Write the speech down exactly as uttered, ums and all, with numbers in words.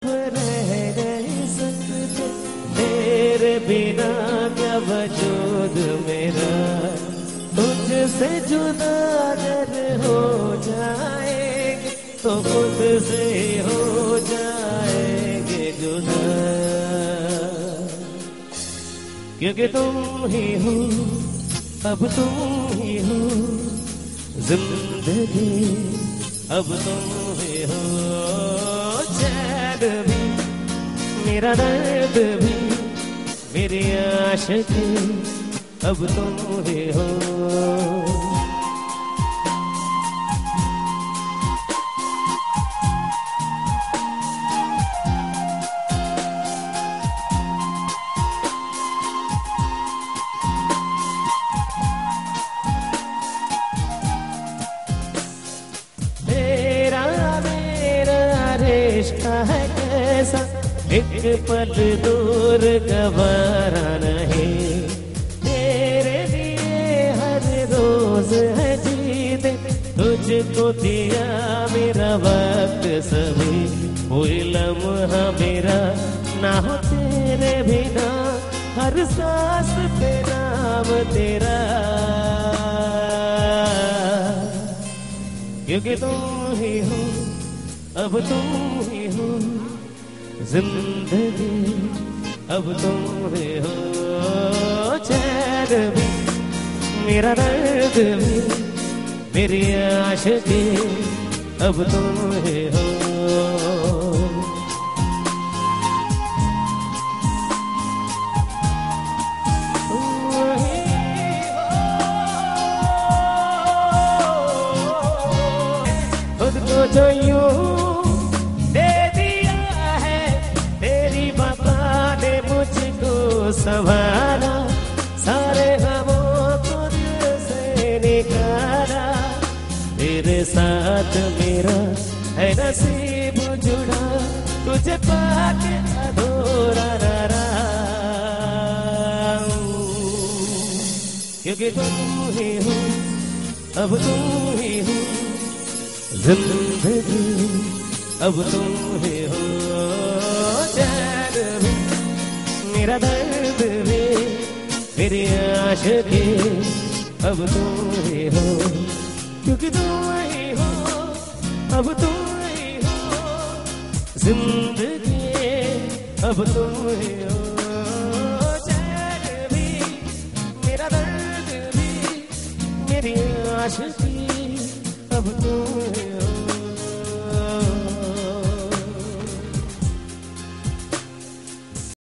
रह नहीं सकते तेरे बिना, क्या वजूद मेरा। तुझसे जुदा अगर हो जाएंगे तो खुद से हो जाएंगे जुदा, क्योंकि तुम ही हो, अब तुम ही हो जिंदगी, अब तुम ही हो चैन भी, मेरा दर्द भी, मेरी आशिकी, अब तुम ही हो। रिश्ता है कैसा, एक पल दूर गवारा नहीं, तेरे लिए हर रोज है जीते, तुझको दिया मेरा वक्त सभी, कोई लम्हा मेरा ना हो तेरे बिना, हर सांस पे नाम तेरा, क्योंकि तुम ही हो, अब तुम ही हो जिंदगी, अब तुम ही हो चैन भी, मेरा दर्द भी, मेरी आशिकी, अब तुम ही हो। खुद को जो यूं संभाला, सारे गमों को दिल से निकाला, तेरे साथ मेरा है नसीब जुड़ा, तुझे पाके अधूरा न रहा, क्योंकि तुम ही हो, अब तुम ही हो जिंदगी, अब तुम ही हो चैन भी, मेरा दर्द भी, मेरी आशिकी, अब तुम ही हो, क्योंकि तुम ही हो, अब तुम ही हो जिंदगी, अब तुम ही हो चैन भी, मेरा दर्द भी, मेरी आशिकी, अब तुम